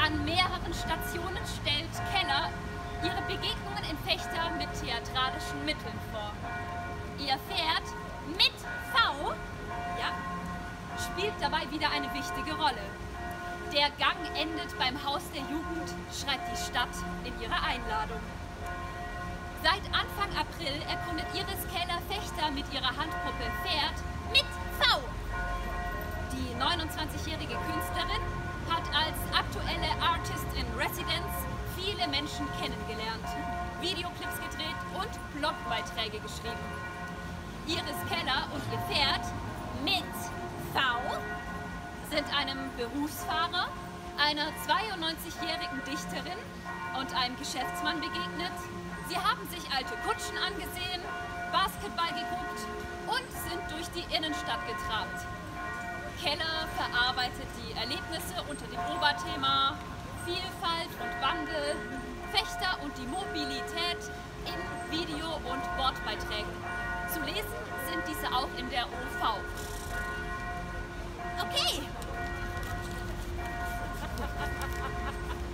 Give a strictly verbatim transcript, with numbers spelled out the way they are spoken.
An mehreren Stationen stellt Keller ihre Begegnungen in Fechter mit theatralischen Mitteln vor. Ihr Pferd mit V, ja, spielt dabei wieder eine wichtige Rolle. Der Gang endet beim Haus der Jugend, schreibt die Stadt in ihrer Einladung. Seit Anfang April erkundet Iris Keller Fechter mit ihrer Handpuppe Pferd mit V. Die neunundzwanzigjährige Künstlerin hat als aktuelle Artist in Residence viele Menschen kennengelernt, Videoclips gedreht und Blogbeiträge geschrieben. Iris Keller und ihr Pferd mit V sind einem Berufsfahrer, einer zweiundneunzigjährigen Dichterin und einem Geschäftsmann begegnet. Sie haben sich alte Kutschen angesehen, Basketball geguckt und sind durch die Innenstadt getrabt. Keller verarbeitet die Erlebnisse unter dem Oberthema Vielfalt und Wandel, Fechter und die Mobilität in Video- und Wortbeiträgen. Zu lesen sind diese auch in der O V. Okay.